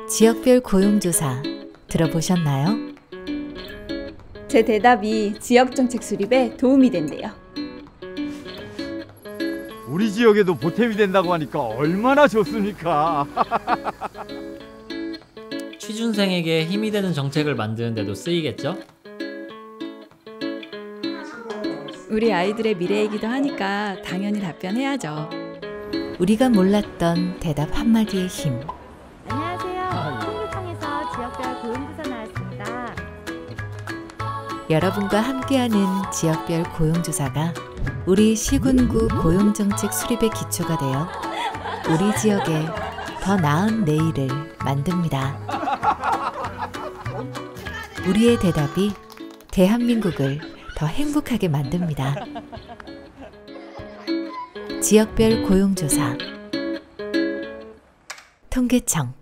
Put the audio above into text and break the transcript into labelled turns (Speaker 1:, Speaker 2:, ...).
Speaker 1: 지역별 고용조사 들어보셨나요?
Speaker 2: 제 대답이 지역정책 수립에 도움이 된대요.
Speaker 3: 우리 지역에도 보탬이 된다고 하니까 얼마나 좋습니까?
Speaker 4: 취준생에게 힘이 되는 정책을 만드는 데도 쓰이겠죠?
Speaker 2: 우리 아이들의 미래이기도 하니까 당연히 답변해야죠.
Speaker 1: 우리가 몰랐던 대답 한마디의 힘.
Speaker 5: 안녕하세요. 통계청에서 지역별 고용조사 나왔습니다.
Speaker 1: 여러분과 함께하는 지역별 고용조사가 우리 시군구 고용정책 수립의 기초가 되어 우리 지역의 더 나은 내일을 만듭니다. 우리의 대답이 대한민국을 더 행복하게 만듭니다. 지역별 고용조사 통계청